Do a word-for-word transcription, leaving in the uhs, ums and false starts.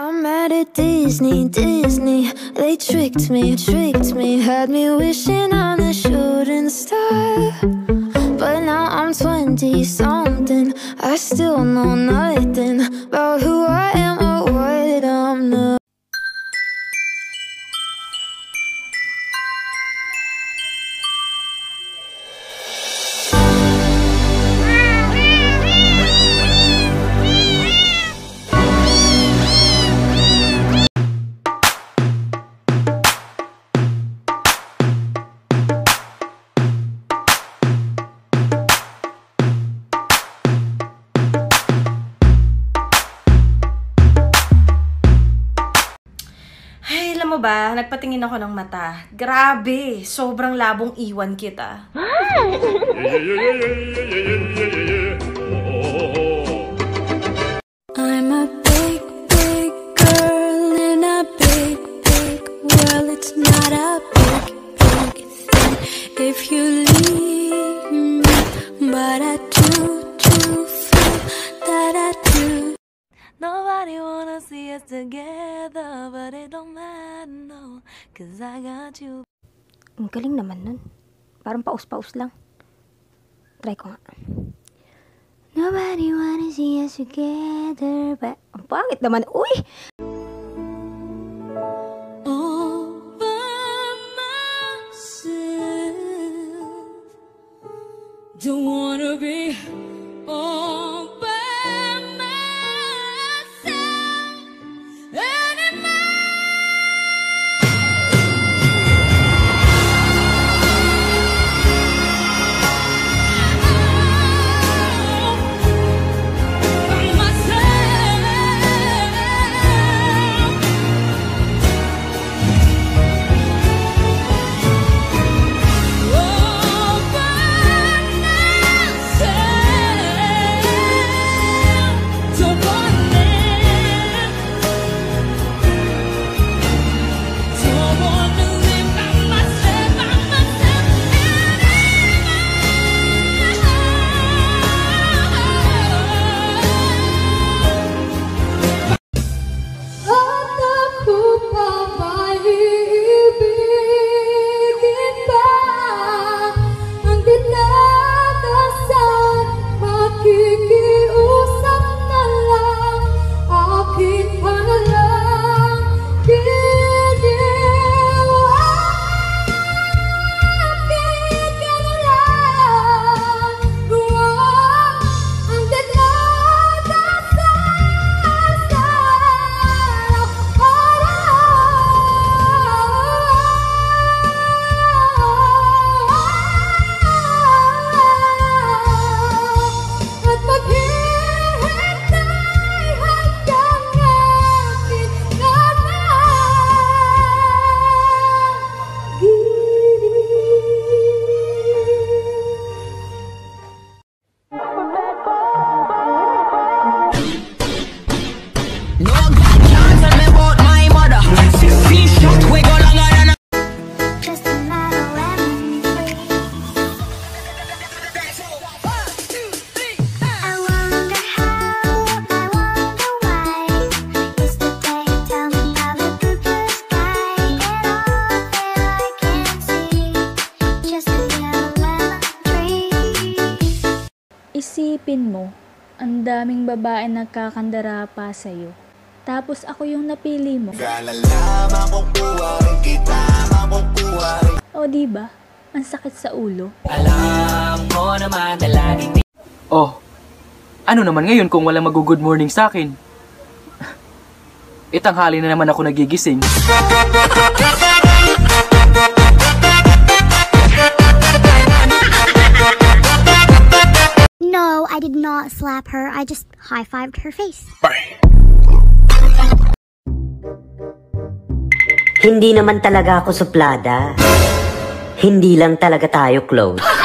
I'm mad at Disney, Disney. They tricked me, tricked me, had me wishing on a shooting star. But now I'm twenty something, I still know nothing about who I am or what I'm not. Ay, alam mo ba, nagpatingin ako ng mata. Grabe, sobrang labong iwan kita. I'm a big, big girl in a big, big world. It's not a big, big thing if you leave me, but I do, do feel that I do. Nobody wanna see us together, but it don't matter, no, cause I got you. Ang galing naman nun. Parang paus-paus lang. Try ko nga. Nobody wanna see us together, but... Ang pangit naman. Uy! All by myself. Don't wanna be all by Isipin mo, ang daming babae nagkakandara pa sa'yo. Tapos ako yung napili mo. O diba? Ang sakit sa ulo. Alam ko naman na laging... Oh, ano naman ngayon kung walang mag-good morning sa akin? Itanghali na naman ako nagigising. No, I did not slap her. I just high-fived her face. Hindi naman talaga ako suplada. Hindi lang talaga tayo close.